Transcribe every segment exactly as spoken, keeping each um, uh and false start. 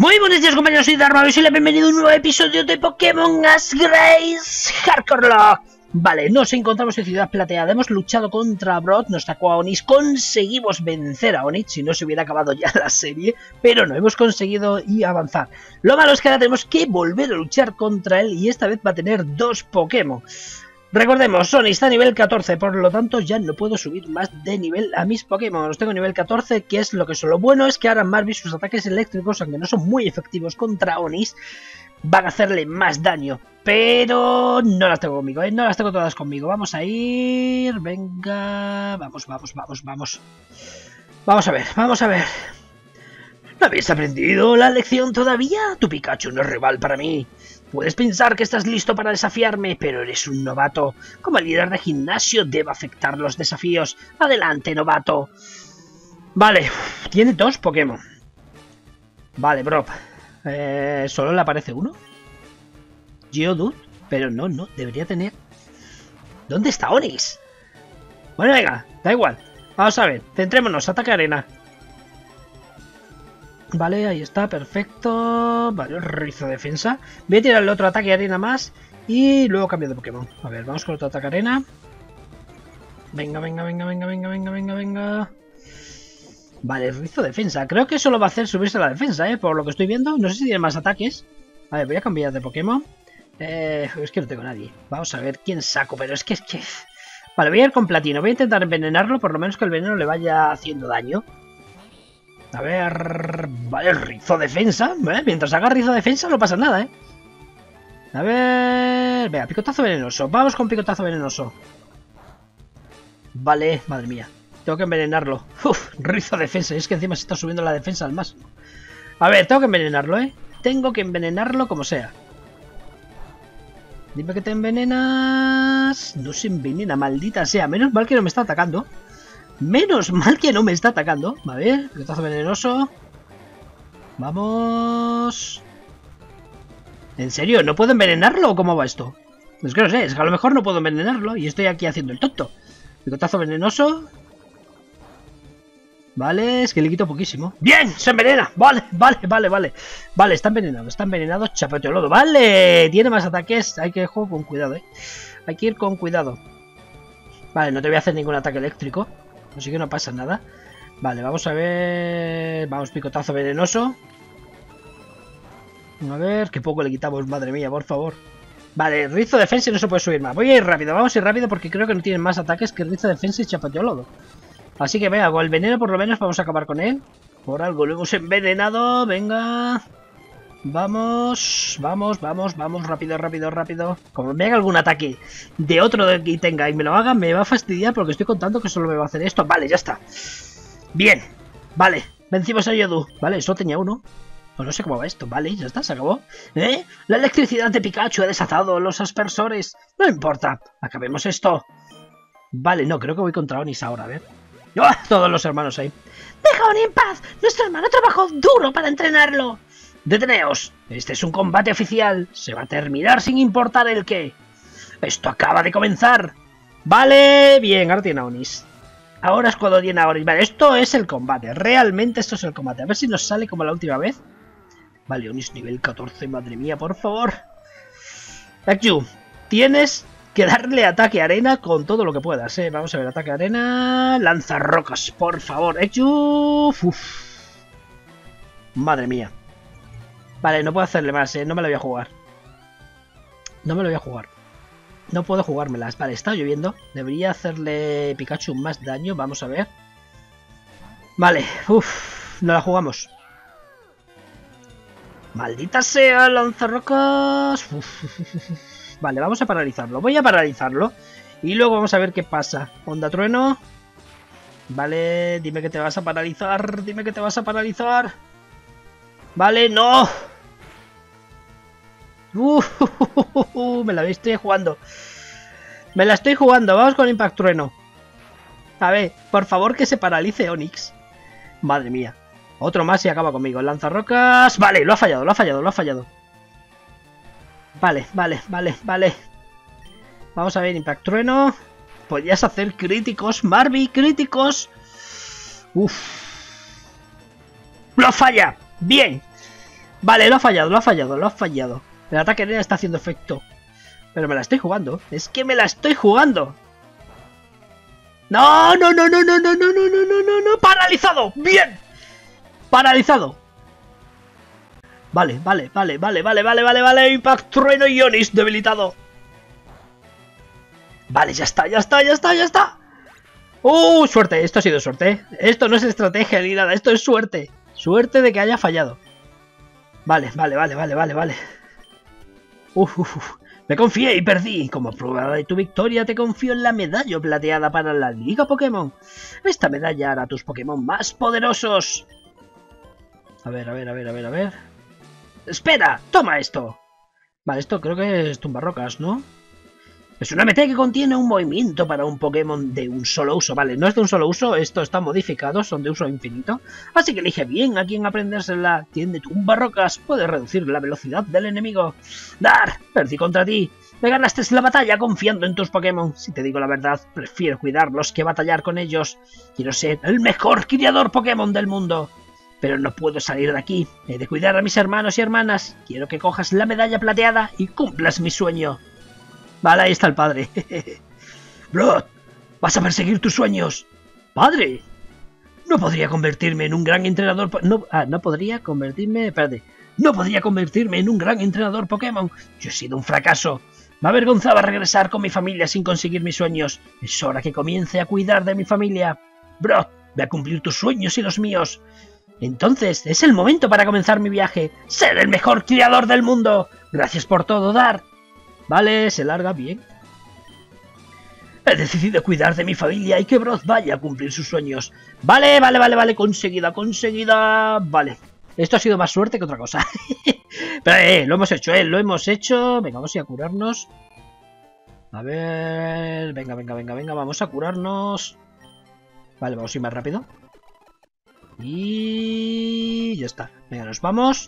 Muy buenos días, compañeros, soy Dharma y les bienvenido a un nuevo episodio de Pokémon As Grace Hardcore Lock. Vale, nos encontramos en Ciudad Plateada, hemos luchado contra Brock, nos sacó a Onix, conseguimos vencer a Onix, si no se hubiera acabado ya la serie, pero no, hemos conseguido y avanzar. Lo malo es que ahora tenemos que volver a luchar contra él y esta vez va a tener dos Pokémon. Recordemos, Onix está a nivel catorce, por lo tanto ya no puedo subir más de nivel a mis Pokémon. Los tengo a nivel catorce, que es lo que son. Lo bueno es que ahora Marby, sus ataques eléctricos, aunque no son muy efectivos contra Onix, van a hacerle más daño. Pero no las tengo conmigo, ¿eh? No las tengo todas conmigo. Vamos a ir... Venga... Vamos, vamos, vamos, vamos. Vamos a ver, vamos a ver. ¿No habéis aprendido la lección todavía? Tu Pikachu no es rival para mí. Puedes pensar que estás listo para desafiarme, pero eres un novato. Como líder de gimnasio debo aceptar los desafíos. Adelante, novato. Vale, tiene dos Pokémon. Vale, bro. Eh, ¿Solo le aparece uno? Geodude, pero no, no, debería tener... ¿Dónde está Onix? Bueno, venga, da igual. Vamos a ver, centrémonos, ataque arena. Vale, ahí está, perfecto. Vale, rizo defensa. Voy a tirar el otro ataque arena más y luego cambio de Pokémon. A ver, vamos con otro ataque arena. Venga, venga, venga, venga, venga, venga, venga, venga. Vale, rizo defensa. Creo que eso lo va a hacer subirse a la defensa, ¿eh? Por lo que estoy viendo. No sé si tiene más ataques. A ver, voy a cambiar de Pokémon. Eh, es que no tengo nadie. Vamos a ver quién saco, pero es que es que... Vale, voy a ir con Platino. Voy a intentar envenenarlo, por lo menos que el veneno le vaya haciendo daño. A ver... Vale, rizo defensa. ¿eh? Mientras haga rizo defensa no pasa nada, ¿eh? A ver... Venga, picotazo venenoso. Vamos con picotazo venenoso. Vale, madre mía. Tengo que envenenarlo. Uf, rizo defensa. Es que encima se está subiendo la defensa al máximo. A ver, tengo que envenenarlo, ¿eh? Tengo que envenenarlo como sea. Dime que te envenenas. No se envenena, maldita sea. Menos mal que no me está atacando. Menos mal que no me está atacando. A ver, picotazo venenoso. Vamos. ¿En serio? ¿No puedo envenenarlo o cómo va esto? Es que no sé, es que a lo mejor no puedo envenenarlo y estoy aquí haciendo el tonto. Picotazo venenoso. Vale, es que le quito poquísimo. ¡Bien! ¡Se envenena! Vale, vale, vale, vale. Vale, está envenenado, está envenenado, chapeteolodo. ¡Vale! Tiene más ataques. Hay que ir con cuidado, ¿eh? Hay que ir con cuidado. Vale, no te voy a hacer ningún ataque eléctrico. Así que no pasa nada. Vale, vamos a ver... Vamos, picotazo venenoso. A ver, qué poco le quitamos, madre mía, por favor. Vale, rizo defensa y no se puede subir más. Voy a ir rápido, vamos a ir rápido porque creo que no tienen más ataques que rizo defensa y chapeteolodo. Así que venga, con el veneno por lo menos vamos a acabar con él. Por algo lo hemos envenenado, venga. Vamos, vamos, vamos, vamos, rápido, rápido, rápido. Como me haga algún ataque de otro de que tenga y me lo haga, me va a fastidiar porque estoy contando que solo me va a hacer esto. Vale, ya está. Bien, vale, vencimos a Yodu. Vale, solo tenía uno. Pues no sé cómo va esto, vale, ya está, se acabó. ¿Eh? La electricidad de Pikachu ha desatado los aspersores. No importa, acabemos esto. Vale, no, creo que voy contra Onix ahora, a ver. ¡Oh! Todos los hermanos ahí. ¡Deja a Onix en paz! Nuestro hermano trabajó duro para entrenarlo. Deteneos. Este es un combate oficial. Se va a terminar sin importar el qué. Esto acaba de comenzar. Vale, bien, ahora tiene a Onix. Ahora es cuando tiene a Onix. Vale, esto es el combate. Realmente esto es el combate. A ver si nos sale como la última vez. Vale, Onix nivel catorce, madre mía, por favor. Ekju, tienes que darle ataque arena con todo lo que puedas, eh. Vamos a ver, ataque arena. Lanza rocas, por favor. Ekju. Uf. Madre mía. Vale, no puedo hacerle más, eh. No me lo voy a jugar. No me lo voy a jugar. No puedo jugármelas. Vale, está lloviendo. Debería hacerle Pikachu más daño. Vamos a ver. Vale, uff. No la jugamos. Maldita sea, lanzarrocas. Uf, uf, uf, uf. Vale, vamos a paralizarlo. Voy a paralizarlo. Y luego vamos a ver qué pasa. Onda trueno. Vale, dime que te vas a paralizar. Dime que te vas a paralizar. Vale, no. Uh, uh, uh, uh, me la estoy jugando. Me la estoy jugando. Vamos con Impact Trueno. A ver, por favor que se paralice Onix. Madre mía. Otro más y acaba conmigo. Lanzarrocas. Vale, lo ha fallado, lo ha fallado, lo ha fallado. Vale, vale, vale, vale. Vamos a ver, Impact Trueno. Podrías hacer críticos, Marby, críticos. Uff. ¡Lo falla! Bien. Vale, lo ha fallado, lo ha fallado, lo ha fallado. El ataque arena está haciendo efecto. Pero me la estoy jugando. Es que me la estoy jugando. No, no, no, no, no, no, no, no, no, no, no, no. Paralizado. Bien. Paralizado. Vale, vale, vale, vale, vale, vale, vale, vale. Impact, trueno y Ionis debilitado. Vale, ya está, ya está, ya está, ya está. ¡Uh! Suerte, esto ha sido suerte. Esto no es estrategia ni nada, esto es suerte. Suerte de que haya fallado. Vale, vale, vale, vale, vale, vale. Uf, uf, uf. Me confié y perdí. Como prueba de tu victoria te confío en la medalla plateada para la Liga Pokémon. Esta medalla hará a tus Pokémon más poderosos. A ver, a ver, a ver, a ver, a ver. ¡Espera! ¡Toma esto! Vale, esto creo que es tumbarrocas, ¿no? Es una M T que contiene un movimiento para un Pokémon de un solo uso. Vale, no es de un solo uso, estos están modificados, son de uso infinito. Así que elige bien a quién aprendérsela. Tiende tumbarrocas, puede reducir la velocidad del enemigo. Dar, perdí contra ti. Me ganaste la batalla confiando en tus Pokémon. Si te digo la verdad, prefiero cuidarlos que batallar con ellos. Quiero ser el mejor criador Pokémon del mundo. Pero no puedo salir de aquí. He de cuidar a mis hermanos y hermanas. Quiero que cojas la medalla plateada y cumplas mi sueño. Vale, ahí está el padre. Brock, vas a perseguir tus sueños. Padre, no podría convertirme en un gran entrenador... Po no, ah, no podría convertirme... Espérate. No podría convertirme en un gran entrenador Pokémon. Yo he sido un fracaso. Me avergonzaba regresar con mi familia sin conseguir mis sueños. Es hora que comience a cuidar de mi familia. Brock, ve a cumplir tus sueños y los míos. Entonces, es el momento para comenzar mi viaje. ¡Ser el mejor criador del mundo! Gracias por todo, Dar. Vale, se larga bien. He decidido cuidar de mi familia y que Brock vaya a cumplir sus sueños. Vale, vale, vale, vale, conseguida, conseguida. Vale, esto ha sido más suerte que otra cosa. Pero eh, lo hemos hecho, eh, lo hemos hecho. Venga, vamos a ir a curarnos. A ver, venga, venga, venga, venga, vamos a curarnos. Vale, vamos a ir más rápido. Y ya está. Venga, nos vamos.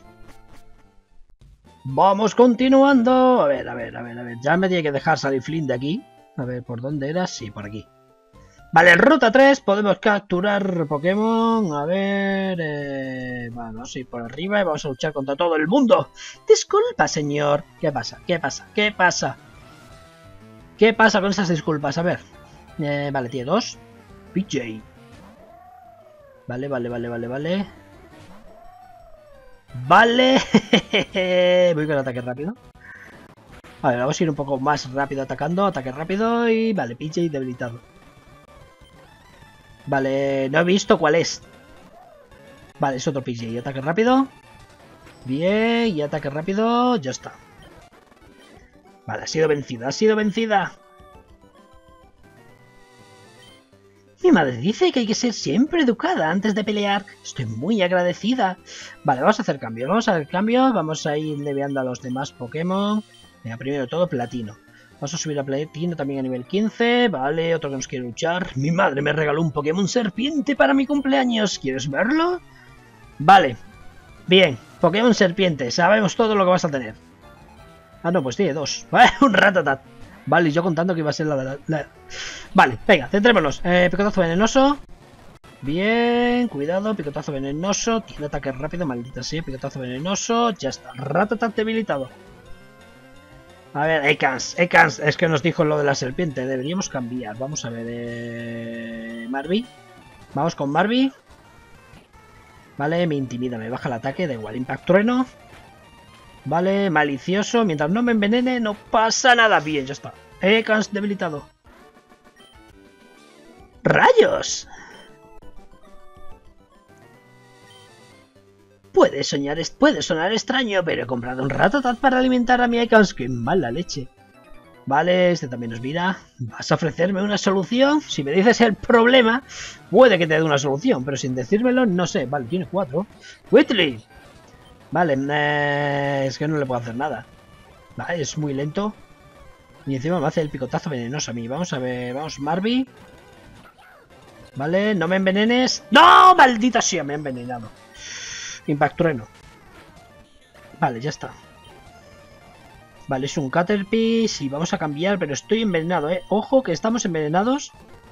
Vamos continuando. A ver, a ver, a ver, a ver. Ya me tiene que dejar salir Flynn de aquí. A ver, ¿por dónde era? Sí, por aquí. Vale, en ruta tres podemos capturar Pokémon. A ver... Eh... Vamos a ir por arriba y vamos a luchar contra todo el mundo. Disculpa, señor. ¿Qué pasa? ¿Qué pasa? ¿Qué pasa? ¿Qué pasa con esas disculpas? A ver. Eh, vale, tiene dos. P J. Vale, vale, vale, vale, vale. Vale. Voy con ataque rápido. A ver, vamos a ir un poco más rápido atacando. Ataque rápido y... Vale, P J debilitado. Vale, no he visto cuál es. Vale, es otro P J. Ataque rápido. Bien, y ataque rápido. Ya está. Vale, ha sido vencida, ha sido vencida. Mi madre dice que hay que ser siempre educada antes de pelear. Estoy muy agradecida. Vale, vamos a hacer cambios. Vamos a hacer cambios. Vamos a ir leveando a los demás Pokémon. Venga, primero de todo, Platino. Vamos a subir a Platino también a nivel quince. Vale, otro que nos quiere luchar. Mi madre me regaló un Pokémon serpiente para mi cumpleaños. ¿Quieres verlo? Vale. Bien, Pokémon serpiente. Sabemos todo lo que vas a tener. Ah, no, pues tiene dos. Un Rattata. Vale, yo contando que iba a ser la de la... la... Vale, venga, centrémonos. Eh, picotazo venenoso. Bien, cuidado, picotazo venenoso. Tiene ataque rápido, maldita sea. Picotazo venenoso, ya está. Rattata debilitado. A ver, Ekans, Ekans. Es que nos dijo lo de la serpiente. Deberíamos cambiar. Vamos a ver. Eh... Marby. Vamos con Marby. Vale, me intimida, me baja el ataque. Da igual, Impact Trueno. Vale, malicioso. Mientras no me envenene, no pasa nada. Bien, ya está. Ekans debilitado. ¡Rayos! Puede, soñar, puede sonar extraño, pero he comprado un Rattata para alimentar a mi Ekans. ¡Qué mala leche! Vale, este también nos mira. ¿Vas a ofrecerme una solución? Si me dices el problema, puede que te dé una solución, pero sin decírmelo, no sé. Vale, tiene cuatro. Whitley. Vale, eh, es que no le puedo hacer nada. Vale, es muy lento. Y encima me hace el picotazo venenoso a mí. Vamos a ver, vamos, Marby. Vale, no me envenenes. ¡No! ¡Maldita sea! Me ha envenenado. Impact Trueno. Vale, ya está. Vale, es un Caterpie. Sí, vamos a cambiar, pero estoy envenenado, ¿eh? Ojo, que estamos envenenados.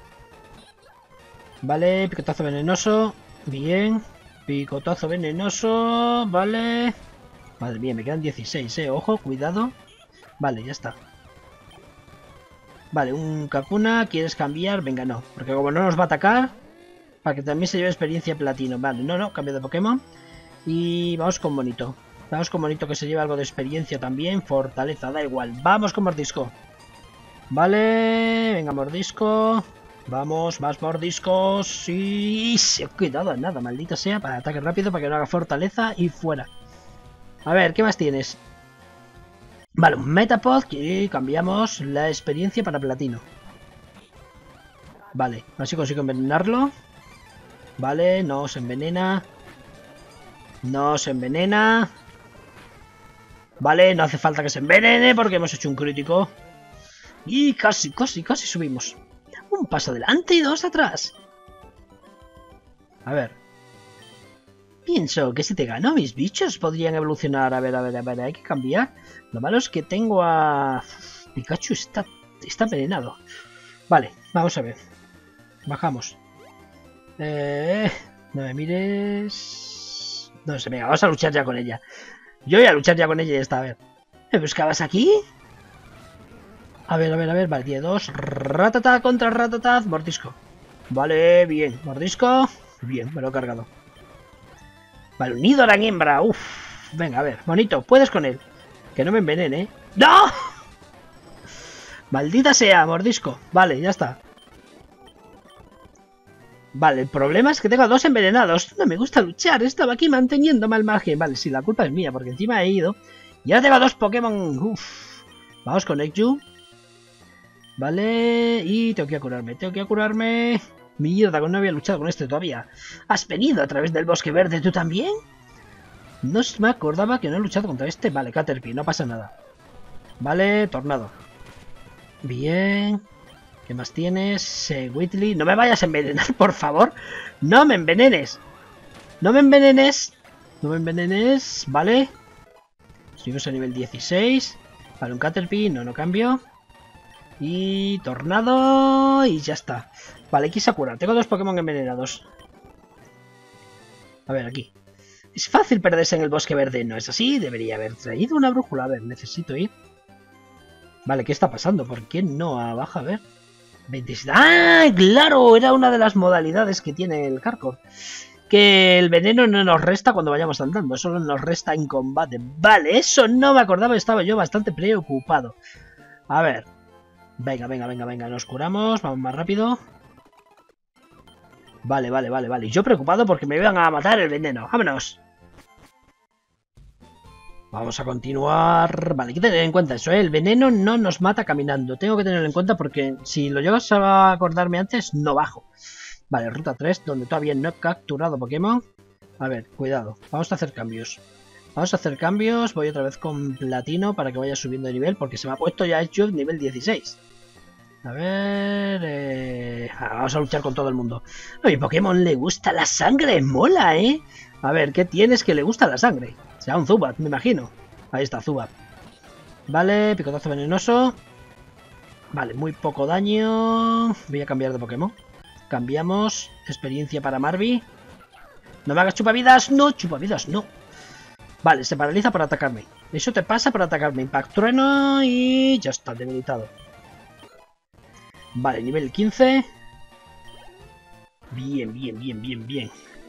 Vale, picotazo venenoso. Bien. Picotazo venenoso. Vale. Madre mía, me quedan dieciséis, eh. Ojo, cuidado. Vale, ya está. Vale, un Kakuna. ¿Quieres cambiar? Venga, no. Porque como no nos va a atacar, para que también se lleve experiencia platino. Vale, no, no, cambio de Pokémon. Y vamos con Bonito. Vamos con Bonito que se lleva algo de experiencia también. Fortaleza, da igual. Vamos con Mordisco. Vale, venga, Mordisco. Vamos, más mordiscos. Sí, se ha quedado nada, maldita sea. Para ataque rápido, para que no haga fortaleza y fuera. A ver, ¿qué más tienes? Vale, un Metapod que cambiamos la experiencia para platino. Vale, así consigo envenenarlo. Vale, no se envenena. No se envenena. Vale, no hace falta que se envenene porque hemos hecho un crítico. Y casi, casi, casi subimos. Un paso adelante y dos atrás. A ver. Pienso que si te gano, mis bichos podrían evolucionar. A ver, a ver, a ver, hay que cambiar. Lo malo es que tengo a... Pikachu está, está envenenado. Vale, vamos a ver. Bajamos. Eh, no me mires... No sé, venga, vamos a luchar ya con ella. Yo voy a luchar ya con ella y ya está, a ver. ¿Me buscabas aquí? A ver, a ver, a ver, vale, tiene dos. Ratata contra Ratata, mordisco. Vale, bien, mordisco. Bien, me lo he cargado. Vale, unido a la hembra, uff. Venga, a ver, bonito, puedes con él. Que no me envenene, ¿eh? ¡No! Maldita sea, mordisco. Vale, ya está. Vale, el problema es que tengo a dos envenenados. No me gusta luchar, estaba aquí manteniendo mal margen. Vale, sí, la culpa es mía, porque encima he ido. Y ahora tengo a dos Pokémon. Uff. Vamos con Ekju. Vale, y tengo que curarme, tengo que curarme. Mierda, no había luchado con este todavía. ¿Has venido a través del bosque verde tú también? No me acordaba que no he luchado contra este. Vale, Caterpie, no pasa nada. Vale, Tornado. Bien. ¿Qué más tienes? Eh, Whitley. No me vayas a envenenar, por favor. No me envenenes. No me envenenes. No me envenenes. Vale. Subimos a nivel dieciséis. Vale, un Caterpie. No, no cambio. Y Tornado. Y ya está. Vale, aquí Sakura. Tengo dos Pokémon envenenados. A ver, aquí. Es fácil perderse en el bosque verde, ¿no es así? Debería haber traído una brújula. A ver, necesito ir. Vale, ¿qué está pasando? ¿Por qué no abajo? A ver. veintisiete. ¡Ah! ¡Claro! Era una de las modalidades que tiene el Carcor. Que el veneno no nos resta cuando vayamos andando. Solo nos resta en combate. Vale, eso no me acordaba. Estaba yo bastante preocupado. A ver. Venga, venga, venga, venga. Nos curamos. Vamos más rápido. Vale, vale, vale, vale. Yo preocupado porque me iban a matar el veneno. ¡Vámonos! Vamos a continuar. Vale, hay que tener en cuenta eso, ¿eh? El veneno no nos mata caminando. Tengo que tenerlo en cuenta porque si lo llegas a acordarme antes, no bajo. Vale, ruta tres, donde todavía no he capturado Pokémon. A ver, cuidado. Vamos a hacer cambios. Vamos a hacer cambios. Voy otra vez con Platino para que vaya subiendo de nivel porque se me ha puesto ya hecho nivel dieciséis. A ver... Eh... Ah, vamos a luchar con todo el mundo. A mi Pokémon le gusta la sangre. Mola, ¿eh? A ver, ¿qué tienes que le gusta la sangre? Será un Zubat, me imagino. Ahí está, Zubat. Vale, picotazo venenoso. Vale, muy poco daño. Voy a cambiar de Pokémon. Cambiamos. Experiencia para Marby. No me hagas chupavidas. No, chupavidas, no. Vale, se paraliza por atacarme. Eso te pasa por atacarme. Impact Trueno y ya está, debilitado. Vale, nivel quince. Bien, bien, bien, bien, bien.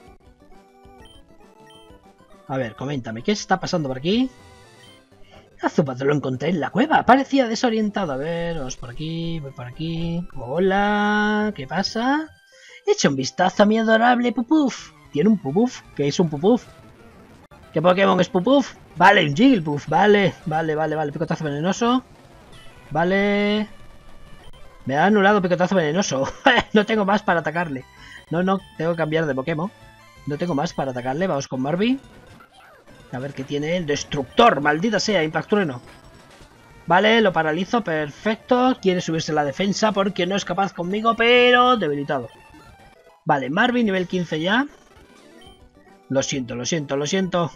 A ver, coméntame, ¿qué está pasando por aquí? A Zubat lo encontré en la cueva, parecía desorientado. A ver, vamos por aquí, voy por aquí. Hola, ¿qué pasa? Echa un vistazo a mi adorable Pupuf. ¿Tiene un Pupuf? ¿Qué es un Pupuf? ¿Qué Pokémon es Pupuf? Vale, un Jigglypuff, vale, vale, vale, vale. Picotazo venenoso. Vale. Me ha anulado picotazo venenoso. No tengo más para atacarle. No, no, tengo que cambiar de Pokémon. No tengo más para atacarle, vamos con Marby. A ver qué tiene el destructor, maldita sea, Impact Trueno. Vale, lo paralizo, perfecto. Quiere subirse la defensa porque no es capaz conmigo, pero debilitado. Vale, Marby, nivel quince ya. Lo siento, lo siento, lo siento.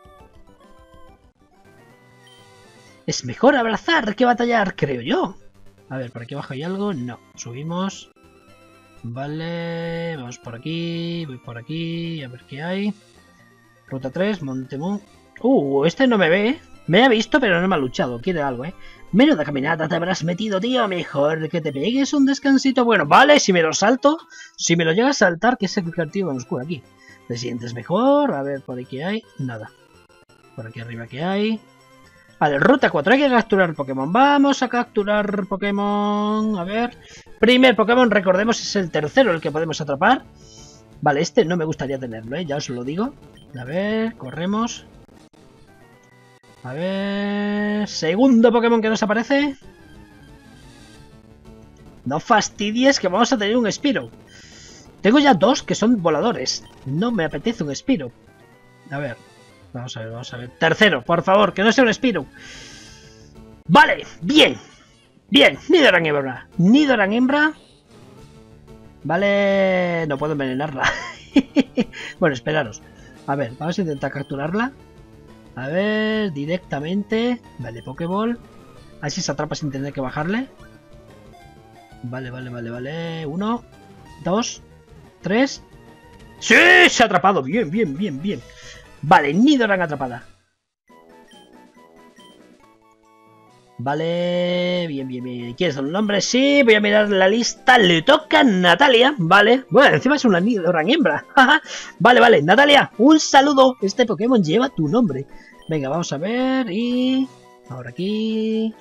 Es mejor abrazar que batallar, creo yo. A ver, ¿por aquí abajo hay algo? No, subimos. Vale, vamos por aquí, voy por aquí, a ver qué hay. Ruta tres, Montemón. Uh, este no me ve, ¿eh? Me ha visto, pero no me ha luchado. Quiere algo, ¿eh? Menuda caminata te habrás metido, tío. Mejor que te pegues un descansito. Bueno, vale, si me lo salto. Si me lo llega a saltar, que es el creativo que nos cura aquí. ¿Te sientes mejor? A ver, por aquí hay... Nada. Por aquí arriba, ¿qué hay? Vale, ruta cuatro. Hay que capturar Pokémon. Vamos a capturar Pokémon. A ver. Primer Pokémon, recordemos, es el tercero el que podemos atrapar. Vale, este no me gustaría tenerlo, ¿eh? Ya os lo digo. A ver, corremos. A ver... Segundo Pokémon que nos aparece. No fastidies que vamos a tener un Spearow. Tengo ya dos que son voladores. No me apetece un Spearow. A ver. Vamos a ver, vamos a ver. Tercero, por favor, que no sea un Spearow. Vale, bien. Bien, Nidoran hembra. Nidoran hembra. Vale... No puedo envenenarla. Bueno, esperaros. A ver, vamos a intentar capturarla. A ver, directamente. Vale, Pokéball. A ver si se atrapa sin tener que bajarle. Vale, vale, vale, vale. Uno, dos, tres. ¡Sí! Se ha atrapado. Bien, bien, bien, bien. Vale, Nidoran atrapada. Vale, bien, bien, bien. ¿Quieres un nombre? Sí, voy a mirar la lista. Le toca Natalia, vale. Bueno, encima es una Nidoran hembra. Vale, vale, Natalia, un saludo. Este Pokémon lleva tu nombre. Venga, vamos a ver. Y... ahora aquí...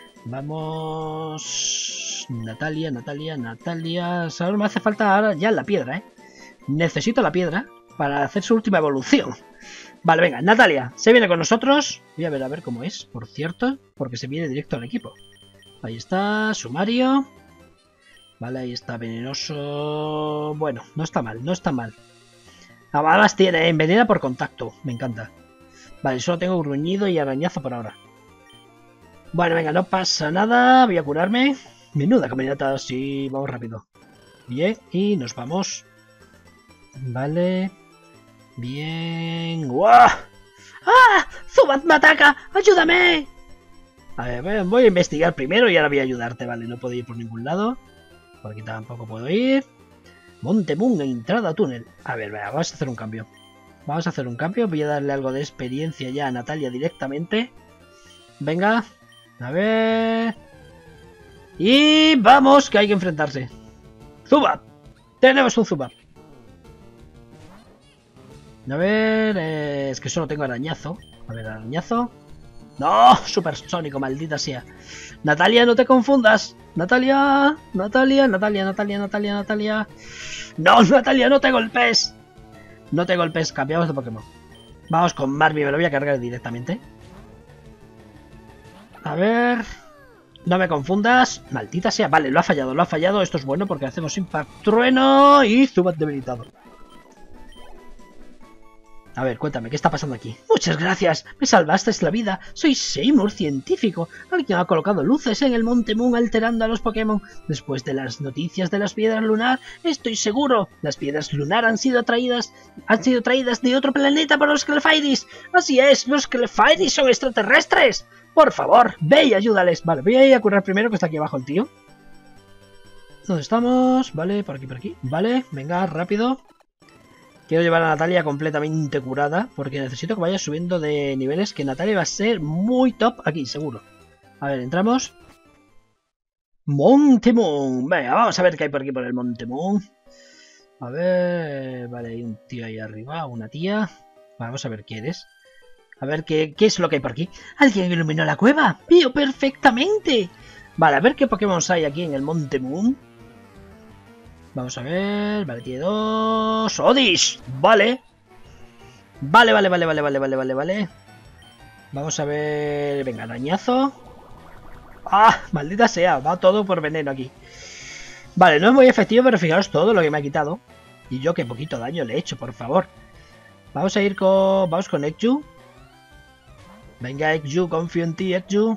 Vamos... Natalia, Natalia, Natalia... Solo me hace falta ahora ya la piedra, ¿eh? Necesito la piedra para hacer su última evolución. Vale, venga, Natalia, se viene con nosotros. Voy a ver a ver cómo es, por cierto, porque se viene directo al equipo. Ahí está, sumario. Vale, ahí está, venenoso. Bueno, no está mal, no está mal. Además tiene envenena por contacto, me encanta. Vale, solo tengo gruñido y arañazo por ahora. Bueno, venga, no pasa nada, voy a curarme. Menuda caminata, sí, vamos rápido. Bien, y nos vamos. Vale... Bien... ¡Guau! ¡Ah! ¡Zubat me ataca! ¡Ayúdame! A ver, voy a investigar primero y ahora voy a ayudarte, vale. No puedo ir por ningún lado. Por aquí tampoco puedo ir. Monte Moon, entrada a túnel. A ver, venga, vamos a hacer un cambio. Vamos a hacer un cambio. Voy a darle algo de experiencia ya a Natalia directamente. Venga. A ver... Y vamos, que hay que enfrentarse. ¡Zubat! Tenemos un Zubat. A ver, eh, es que solo tengo arañazo. A ver, arañazo. ¡No! Supersónico, maldita sea. Natalia, no te confundas. Natalia, Natalia, Natalia, Natalia, Natalia, Natalia. ¡No, Natalia, no te golpes! No te golpes, cambiamos de Pokémon. Vamos con Marby, me lo voy a cargar directamente. A ver... No me confundas. Maldita sea. Vale, lo ha fallado, lo ha fallado. Esto es bueno porque hacemos Impact Trueno y Zubat debilitado. A ver, cuéntame, ¿qué está pasando aquí? Muchas gracias, me salvaste la vida. Soy Seymour, científico. Alguien ha colocado luces en el Monte Moon alterando a los Pokémon. Después de las noticias de las piedras lunar, estoy seguro. Las piedras lunar han sido traídas han sido traídas de otro planeta por los Clefairies. Así es, los Clefairies son extraterrestres. Por favor, ve y ayúdales. Vale, voy a ir a curar primero, que está aquí abajo el tío. ¿Dónde estamos? Vale, por aquí, por aquí. Vale, venga, rápido. Quiero llevar a Natalia completamente curada, porque necesito que vaya subiendo de niveles, que Natalia va a ser muy top aquí, seguro. A ver, entramos. Monte Moon. Venga, vamos a ver qué hay por aquí por el Monte Moon. A ver... Vale, hay un tío ahí arriba, una tía. Vamos a ver qué eres. A ver qué, qué es lo que hay por aquí. ¿Alguien iluminó la cueva? ¡Veo perfectamente! Vale, a ver qué Pokémon hay aquí en el Monte Moon. Vamos a ver... Vale, tiene dos... ¡Oddish! Vale. Vale, vale, vale, vale, vale, vale, vale, vale. Vamos a ver... Venga, arañazo. ¡Ah! Maldita sea, va todo por veneno aquí. Vale, no es muy efectivo, pero fijaros todo lo que me ha quitado. Y yo qué poquito daño le he hecho, por favor. Vamos a ir con... Vamos con Ekju. Venga, Ekju, confío en ti, Ekju.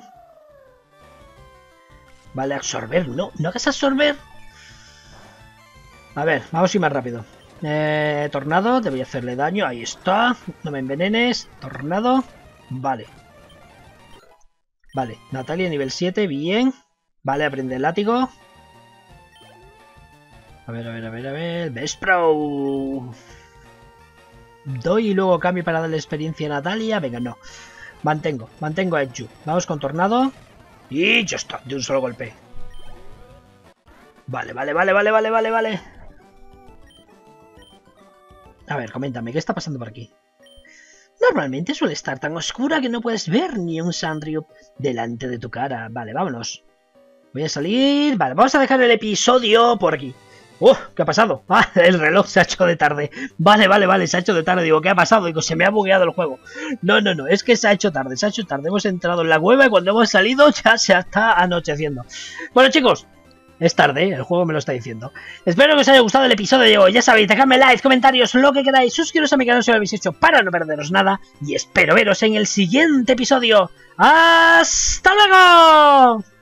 Vale, absorber. No, no hagas absorber. A ver, vamos a ir más rápido. Eh, tornado, debo hacerle daño. Ahí está. No me envenenes. Tornado. Vale. Vale, Natalia nivel siete, bien. Vale, aprende el látigo. A ver, a ver, a ver, a ver. Bespro. doy y luego cambio para darle experiencia a Natalia. Venga, no. Mantengo, mantengo a Edju. Vamos con Tornado. Y ya está, de un solo golpe. Vale, vale, vale, vale, vale, vale, vale. A ver, coméntame, ¿qué está pasando por aquí? Normalmente suele estar tan oscura que no puedes ver ni un Sanrio delante de tu cara. Vale, vámonos. Voy a salir... Vale, vamos a dejar el episodio por aquí. ¡Uh! ¿Qué ha pasado? Ah, el reloj se ha hecho de tarde. Vale, vale, vale, se ha hecho de tarde. Digo, ¿qué ha pasado? Digo, se me ha bugueado el juego. No, no, no, es que se ha hecho tarde, se ha hecho tarde. Hemos entrado en la cueva y cuando hemos salido ya se está anocheciendo. Bueno, chicos, es tarde, el juego me lo está diciendo. Espero que os haya gustado el episodio de hoy. Ya sabéis, dejadme like, comentarios, lo que queráis. Suscribiros a mi canal si lo habéis hecho para no perderos nada. Y espero veros en el siguiente episodio. ¡Hasta luego!